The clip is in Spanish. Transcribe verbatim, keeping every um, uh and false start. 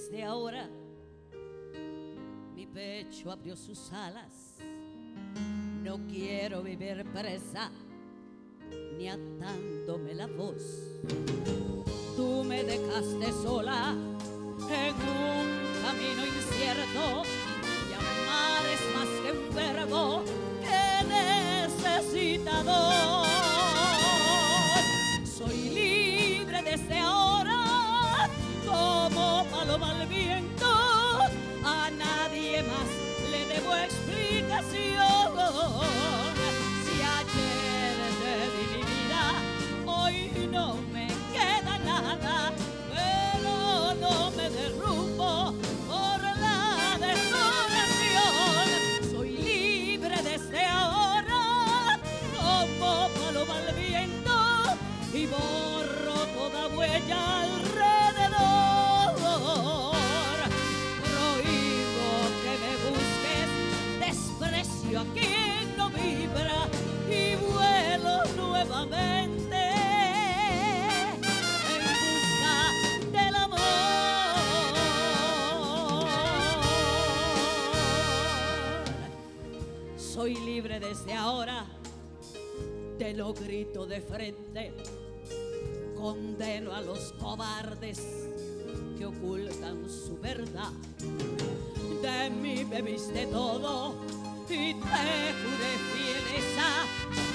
desde ahora mi pecho abrió sus alas. No quiero vivir presa ni atándome la voz. Tú me dejaste sola en un camino incierto, y amar es más que un verbo que necesitador. Soy libre desde ahora como paloma al viento, a nadie más le debo explicación. Si ayer te di mi vida, hoy no me queda nada, pero no me derrumbo por la desolación. Soy libre desde ahora como paloma al viento, y borro toda huella alrededor. Prohíbo que me busques, desprecio a quien no vibra, y vuelo nuevamente en busca del amor. Soy libre desde ahora, te lo grito de frente. Condeno a los cobardes que ocultan su verdad. De mí bebiste todo y te juré fieleza.